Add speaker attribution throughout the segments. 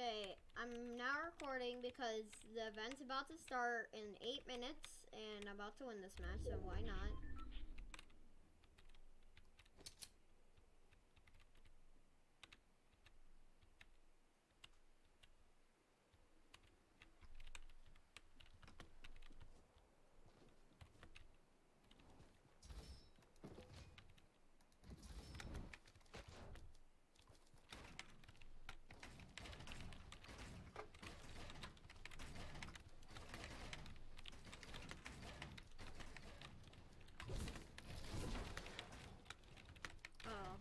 Speaker 1: Okay, I'm now recording because the event's about to start in 8 minutes and I'm about to win this match, so why not? Oh.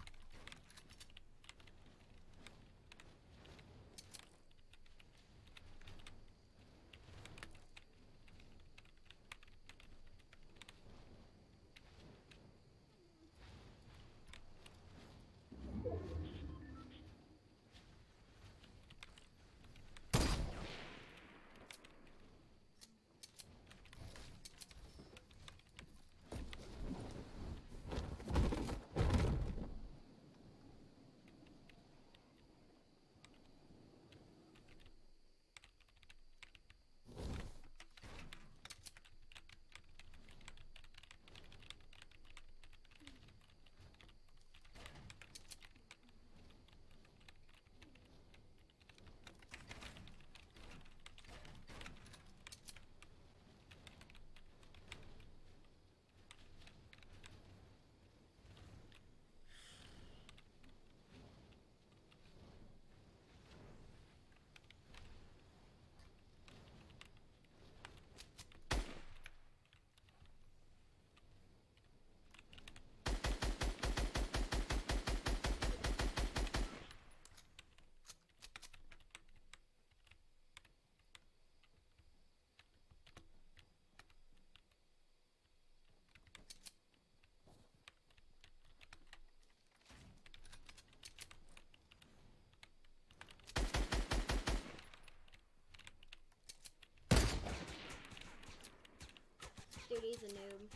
Speaker 1: Dude, he's a noob.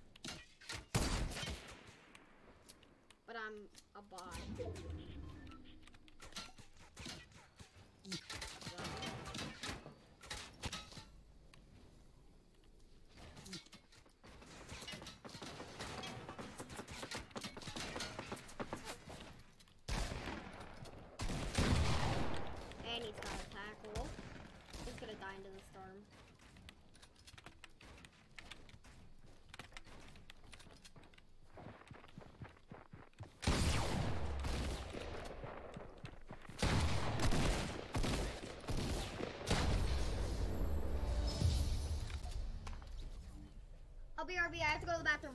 Speaker 1: But I'm a bot. And he's got a tackle. He's gonna die into the storm. I'll be RB, I have to go to the bathroom.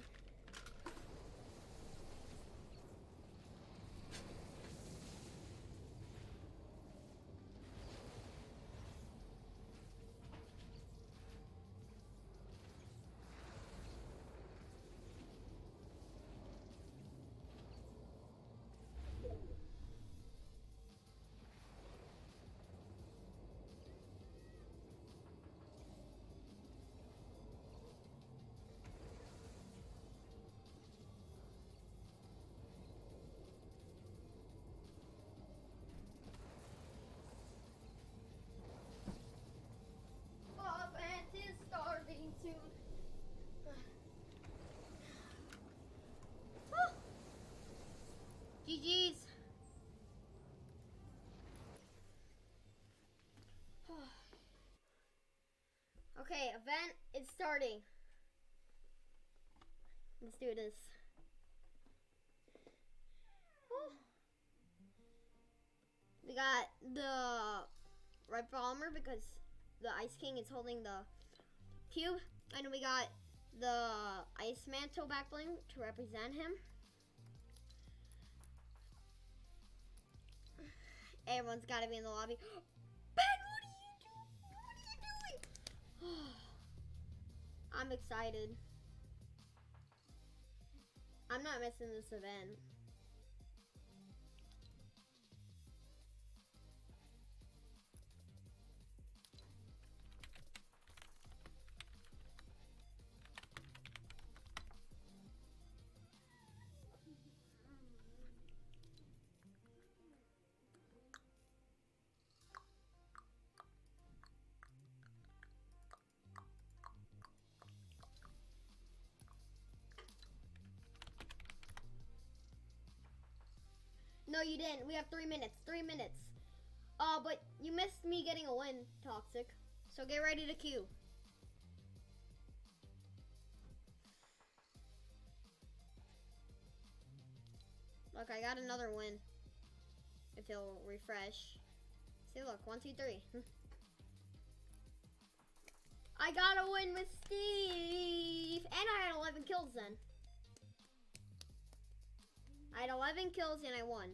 Speaker 1: Is starting soon. GG's. Okay, event is starting. Let's do this. We got the red bomber because the Ice King is holding the cube, and we got the Ice Mantle back bling to represent him. Everyone's got to be in the lobby. Ben, what are you doing? What are you doing? I'm excited. I'm not missing this event. No, you didn't. We have 3 minutes. 3 minutes. But you missed me getting a win, Toxic. So get ready to queue. Look, I got another win. If it'll refresh. See, look, 1, 2, 3. I got a win with Steve! And I had 11 kills then. I had 11 kills and I won.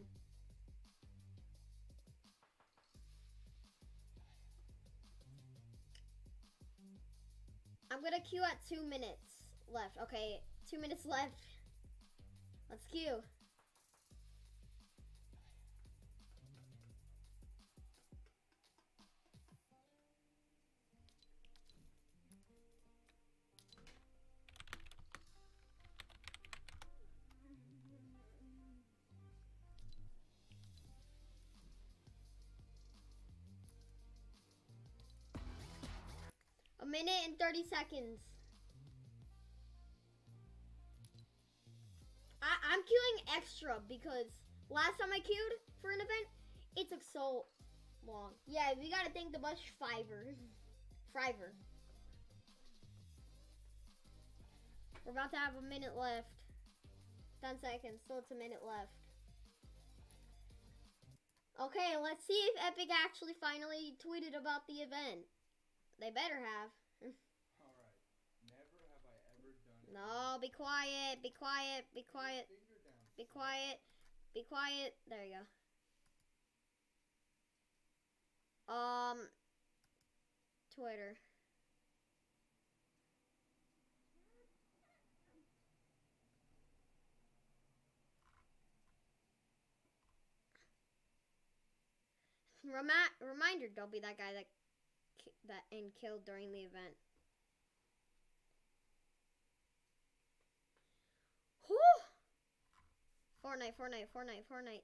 Speaker 1: I'm gonna queue at 2 minutes left. Okay, 2 minutes left. Let's queue. A minute and 30 seconds. I'm queuing extra because last time I queued for an event, it took so long. Yeah, we gotta thank the bus Fiverr. We're about to have a minute left. 10 seconds, so it's a minute left. Okay, let's see if Epic actually finally tweeted about the event. They better have.
Speaker 2: Alright. Never have I ever done it.
Speaker 1: No, be quiet, be quiet, be quiet. Be quiet, be quiet. There you go. Twitter. Reminder, don't be that guy that killed during the event. Whew! Fortnite.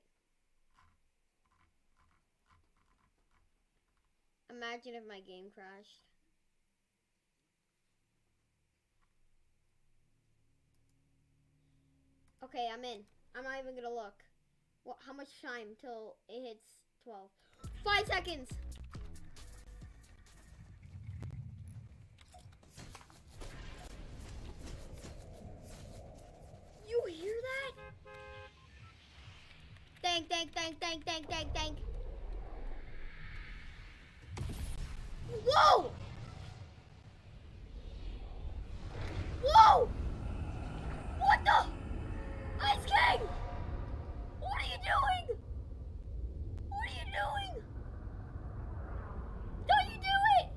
Speaker 1: Imagine if my game crashed. Okay, I'm in. I'm not even gonna look. What? How much time till it hits 12? 5 seconds! You hear that? Thank. Whoa! Whoa! What the? Ice King! What are you doing? What are you doing? Don't you do it!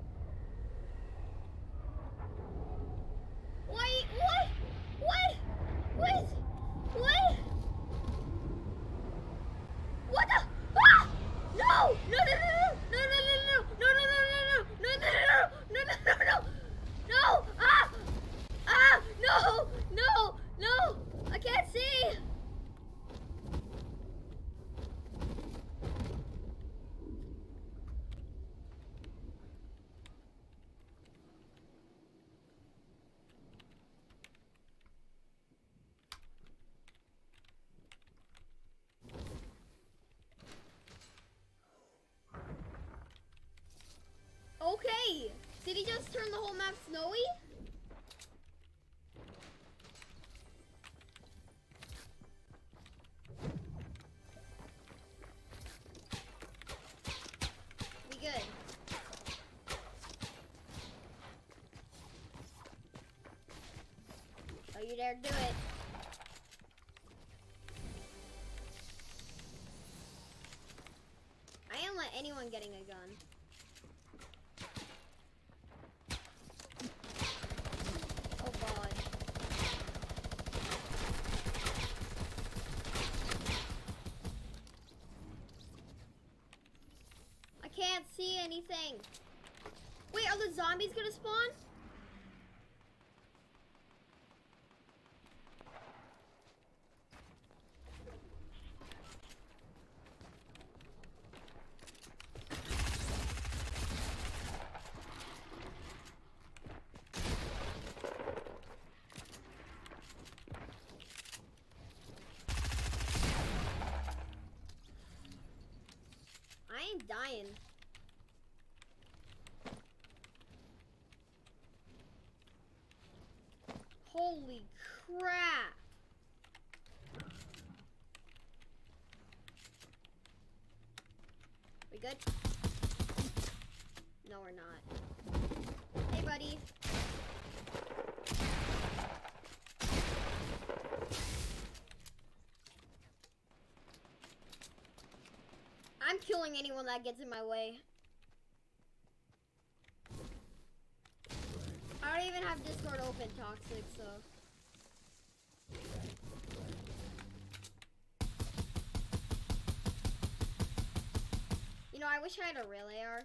Speaker 1: Wait, what? What? What the? Ah! No! No! Ah! No! I can't see! Okay, did he just turn the whole map snowy? We good. Oh, you dare do it. I ain't let anyone getting a gun. Can't see anything. Wait, are the zombies gonna spawn? I ain't dying. Holy crap. We good? No, we're not. Hey, buddy. I'm killing anyone that gets in my way. I don't even have Discord open, Toxic, so. You know, I wish I had a real AR.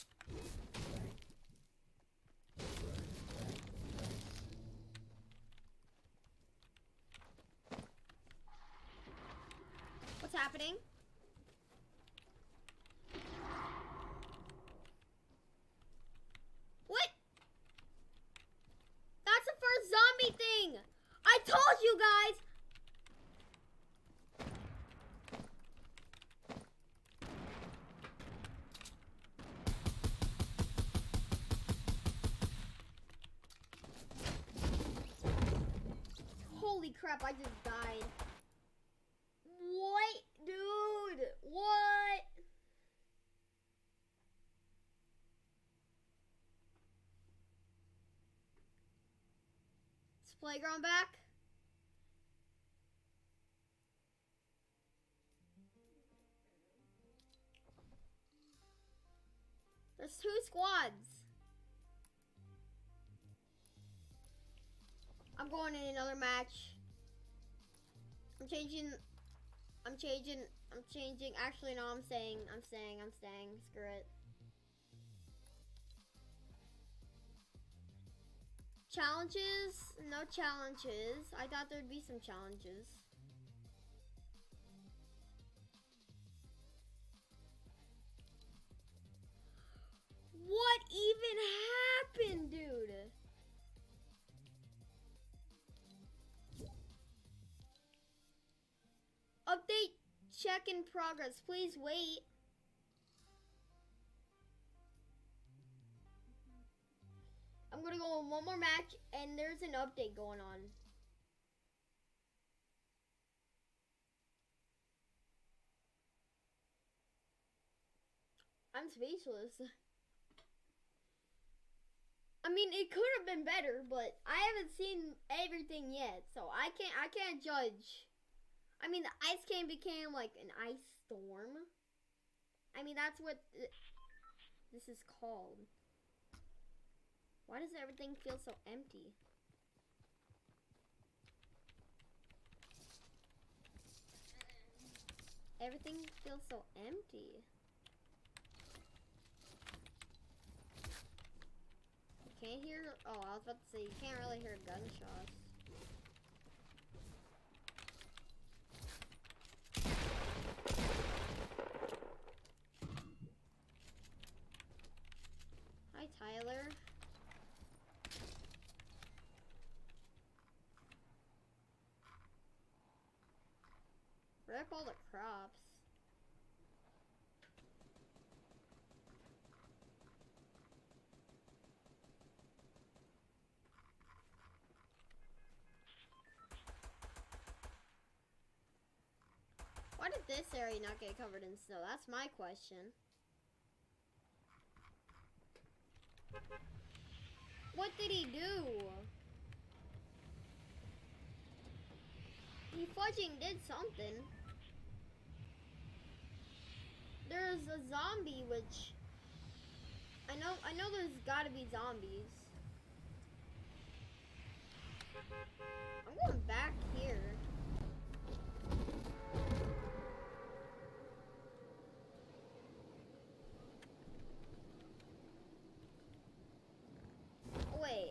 Speaker 1: What's happening? What? That's the first zombie thing! I told you guys! Holy crap, I just died. What? Dude, what? Is Playground back? There's 2 squads. I'm going in another match. I'm changing. Actually, no, I'm staying. Screw it. Challenges? No challenges. I thought there'd be some challenges. What even happened, dude? Update check in progress. Please wait. I'm gonna go on one more match and there's an update going on. I'm speechless. I mean, it could have been better, but I haven't seen everything yet, so I can't judge. I mean, the ice can became like an ice storm. I mean, that's what this is called. Why does everything feel so empty? Everything feels so empty. You can't hear, oh, I was about to say, you can't really hear gunshots. Hi, Tyler. Rip all the crops. Why did this area not get covered in snow? That's my question. What did he do? He fudging did something. There's a zombie, which I know there's gotta be zombies. I'm going back here. Wait.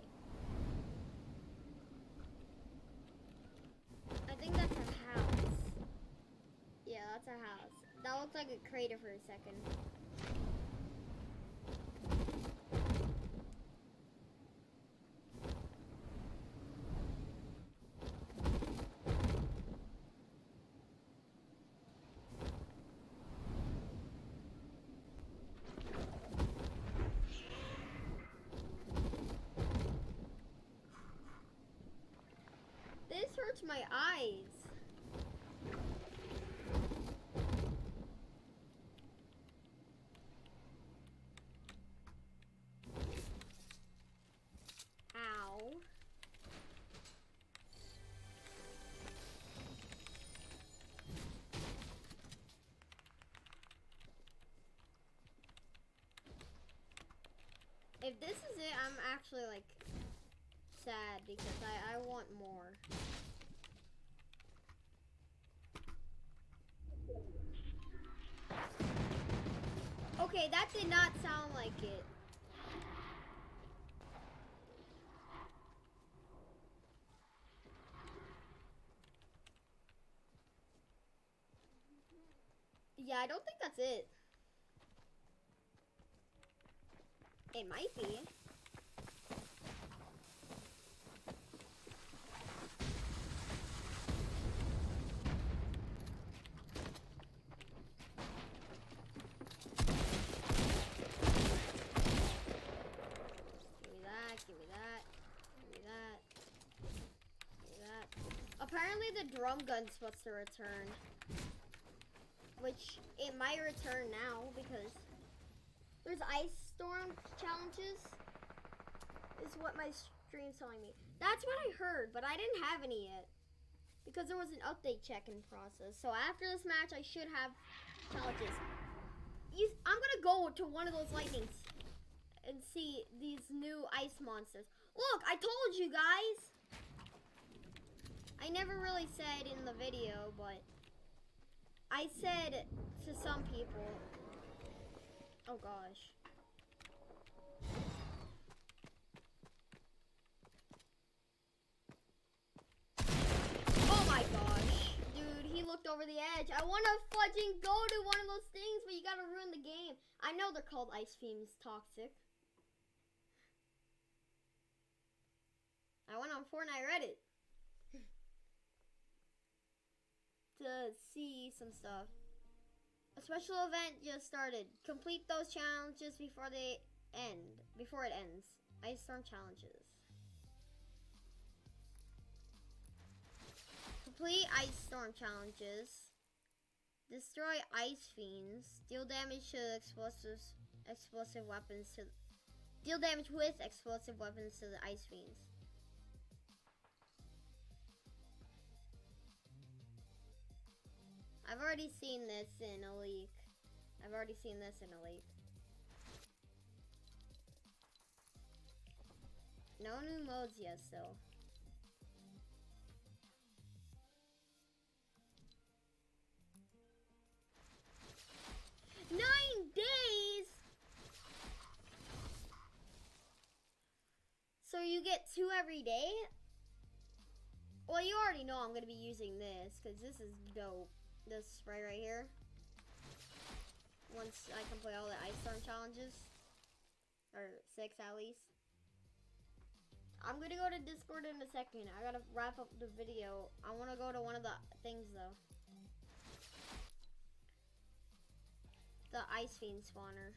Speaker 1: I think that's a house. Yeah, that's a house. That looked like a crater for a second. my eyes. Ow. If this is it, I'm actually like sad because I want more. Okay, that did not sound like it. Yeah, I don't think that's it. It might be. Apparently the drum gun's supposed to return. Which it might return now because there's ice storm challenges. Is what my stream's telling me. That's what I heard, but I didn't have any yet. Because there was an update check-in process. So after this match I should have challenges. I'm gonna go to one of those lightnings and see these new ice monsters. Look, I told you guys! I never really said in the video, but I said to some people, oh gosh. Oh my gosh. Dude, he looked over the edge. I want to fudging go to one of those things, but you gotta ruin the game. I know they're called Ice Fiends Toxic. I went on Fortnite Reddit to see some stuff. A special event just started. Complete those challenges before they end. Before it ends. Ice Storm challenges. Complete Ice Storm challenges. Destroy Ice Fiends. Deal damage to explosive weapons to. Deal damage with explosive weapons to the Ice Fiends. I've already seen this in a leak. No new modes yet, still. Nine days! So you get 2 every day? Well, you already know I'm going to be using this, because this is dope. This spray right here. Once I complete all the Ice Storm challenges. Or 6 at least. I'm gonna go to Discord in a second. I gotta wrap up the video. I wanna go to one of the things though. The Ice Fiend spawner.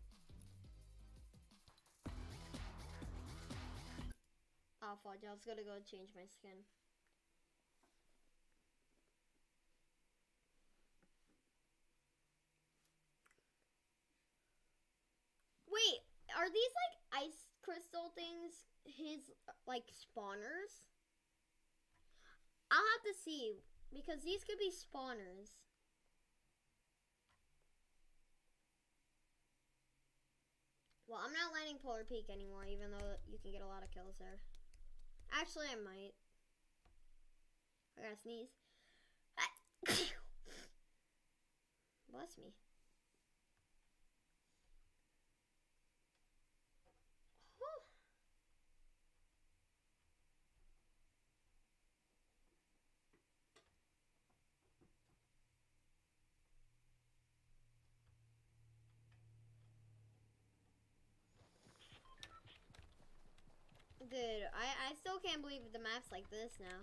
Speaker 1: Oh fudge, I was gonna go change my skin. Wait, are these like ice crystal things his like spawners? I'll have to see because these could be spawners. Well, I'm not landing Polar Peak anymore, even though you can get a lot of kills there. Actually, I might. I gotta sneeze. Bless me. Dude, I still can't believe the map's like this now.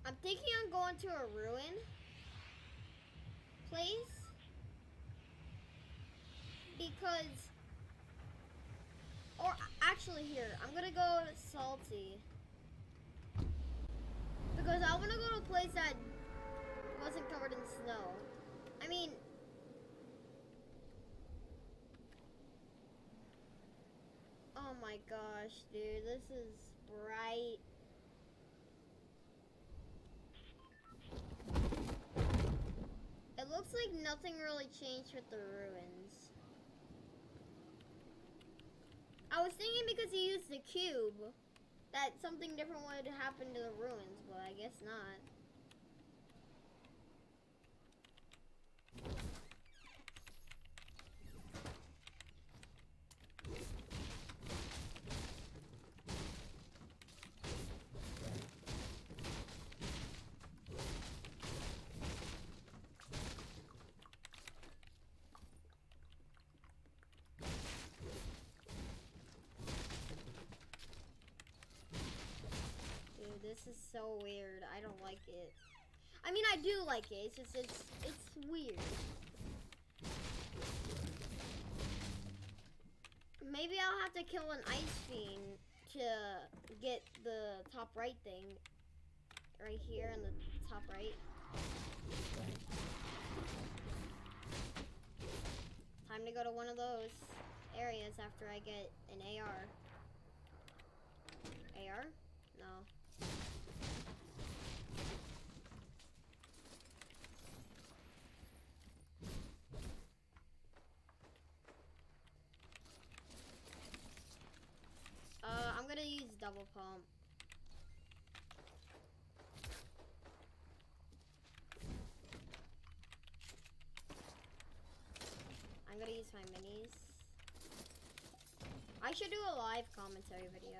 Speaker 1: I'm thinking I'm going to a ruin place because, or actually here, I'm gonna go salty because I want to go to a place that wasn't covered in snow. I mean, oh my gosh, dude, this is bright. It looks like nothing really changed with the ruins. I was thinking because he used the cube that something different would happen to the ruins, but I guess not. This is so weird. I don't like it. I mean, I do like it. It's just, it's weird. Maybe I'll have to kill an ice fiend to get the top right thing. Right here in the top right. Time to go to one of those areas after I get an AR. AR? No. I'm gonna use double pump. I'm gonna use my minis. I should do a live commentary video.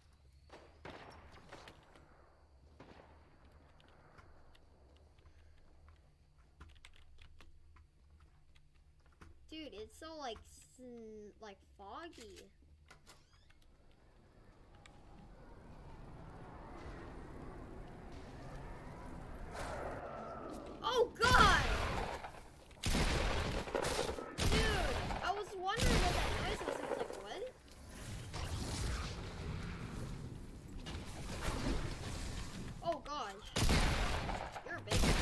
Speaker 1: Dude, it's so like foggy. Oh God! Dude, I was wondering what that noise was. I was like, what? Oh gosh. You're a big.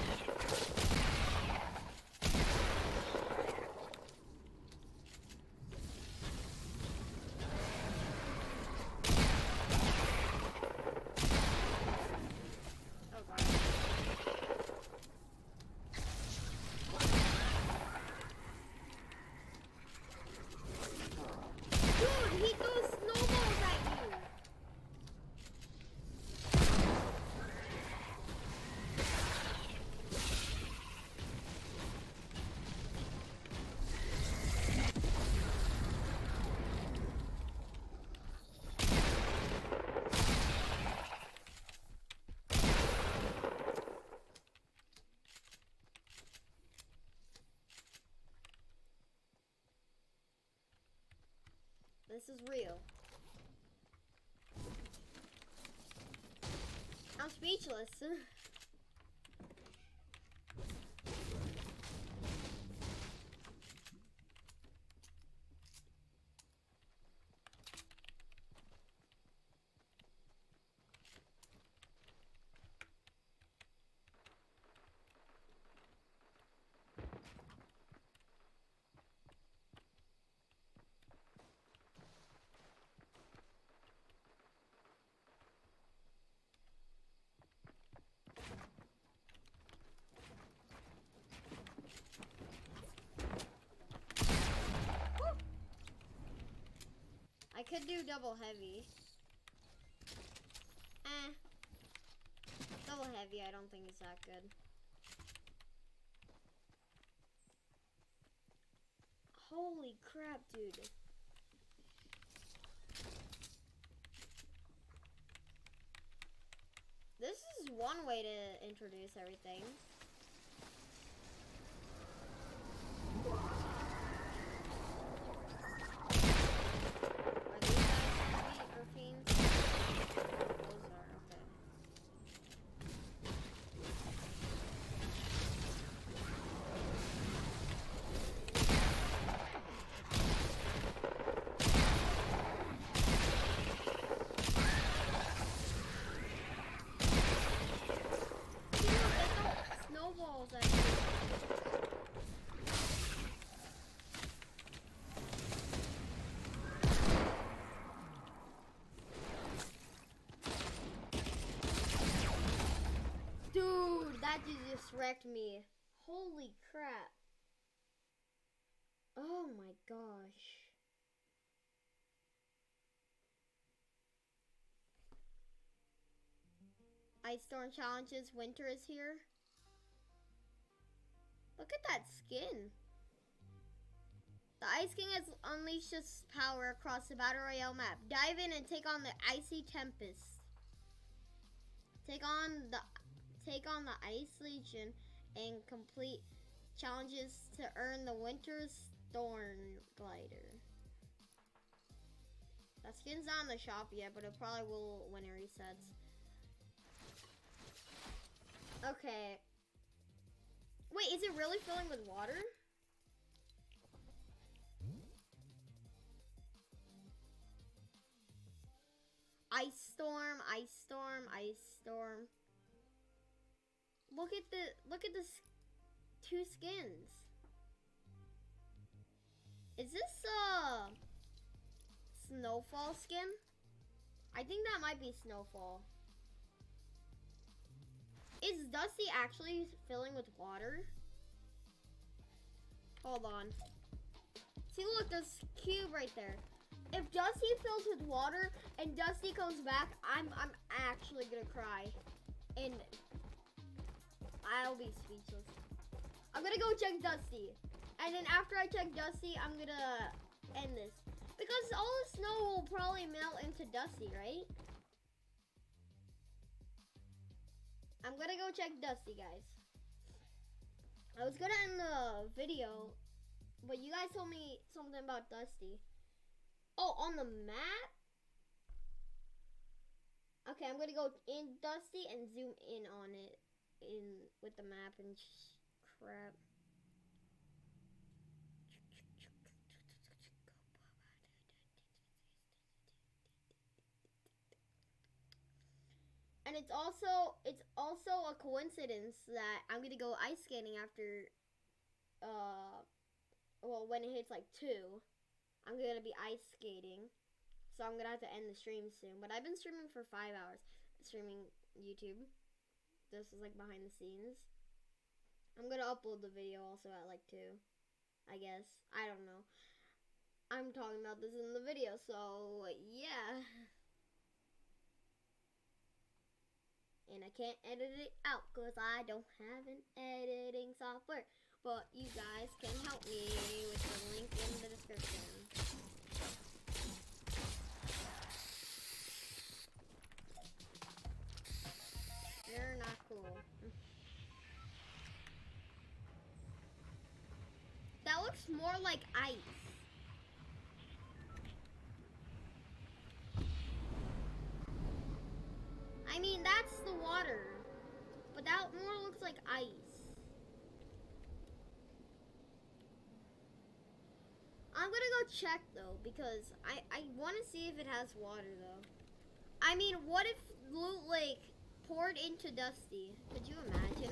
Speaker 1: This is real. I'm speechless. I could do double heavy. Double heavy, I don't think it's that good. Holy crap, dude. This is one way to introduce everything. Are these guys fiends? Those are, okay. Dusty just wrecked me. Holy crap. Oh my gosh. Ice Storm challenges. Winter is here. Look at that skin. The Ice King has unleashed his power across the Battle Royale map. Dive in and take on the Icy Tempest. Take on the Ice Legion and complete challenges to earn the Winter Storm Glider. That skin's not in the shop yet, but it probably will when it resets. Okay. Wait, is it really filling with water? Ice Storm, Ice Storm, Ice Storm. Look at the two skins. Is this a Snowfall skin? I think that might be Snowfall. Is Dusty actually filling with water? Hold on. See, look, there's a cube right there. If Dusty fills with water and Dusty comes back, I'm actually gonna cry. And I'll be speechless. I'm gonna go check Dusty. And then after I check Dusty, I'm gonna end this. Because all the snow will probably melt into Dusty, right? I'm gonna go check Dusty, guys. I was gonna end the video, but you guys told me something about Dusty. Oh, on the map? Okay, I'm gonna go in Dusty and zoom in on it with the map and crap. And it's also a coincidence that I'm gonna go ice skating after well, when it hits like 2, I'm gonna be ice skating. So I'm gonna have to end the stream soon. But I've been streaming for 5 hours. Streaming YouTube. This is like behind the scenes. I'm gonna upload the video also at like 2, I guess. I don't know. I'm talking about this in the video, so yeah. And I can't edit it out because I don't have an editing software. But you guys can help me with the link in the description. You're not cool. That looks more like ice. I mean, that's the water. But that more looks like ice. I'm gonna go check though, because I want to see if it has water though. I mean, what if Loot Lake poured into Dusty? Could you imagine?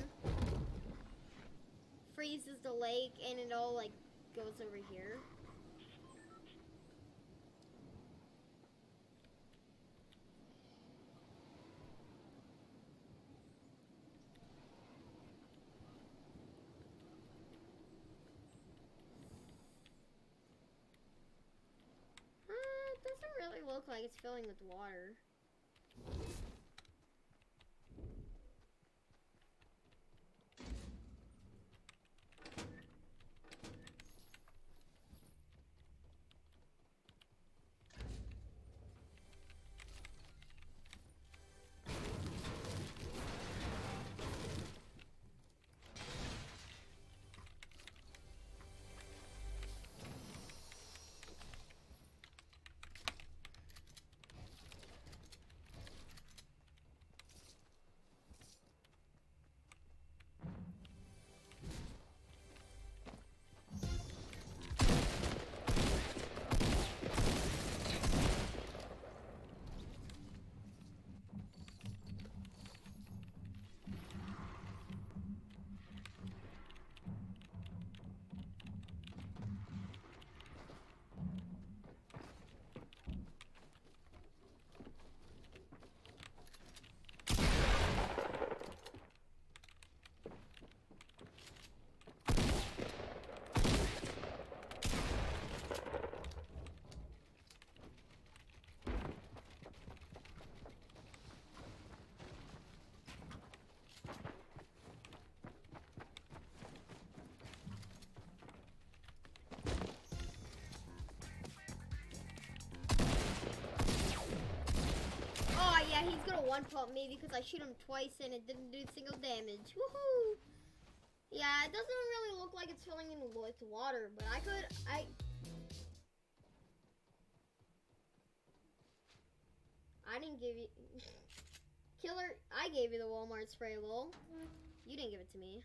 Speaker 1: Freezes the lake and it all like goes over here. It doesn't really look like it's filling with water. he's gonna one-pump me because I shoot him twice and it didn't do single damage. Woohoo! Yeah, it doesn't really look like it's filling in with water, but I didn't give you... Killer, I gave you the Walmart spray bowl. You didn't give it to me.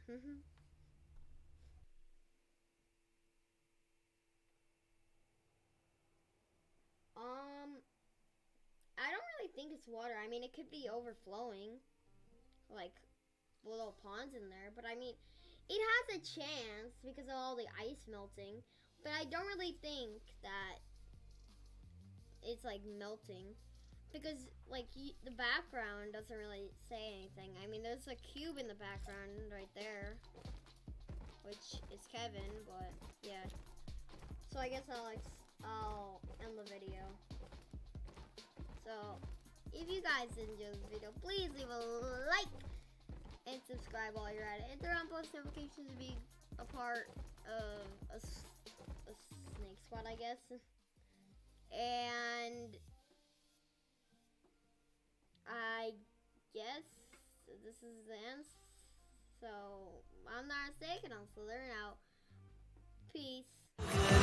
Speaker 1: I don't really think it's water. I mean, it could be overflowing. Like, little ponds in there. But I mean, it has a chance because of all the ice melting. But I don't really think that it's, like, melting. Because, like, the background doesn't really say anything. I mean, there's a cube in the background right there. Which is Kevin, but, yeah. So I guess I'll end the video. So, if you guys enjoyed the video, please leave a like and subscribe while you're at it. And turn on post notifications to be a part of a snake squad, I guess. And I guess this is the end. So, I'm not mistaken. I'm Slither out. Peace.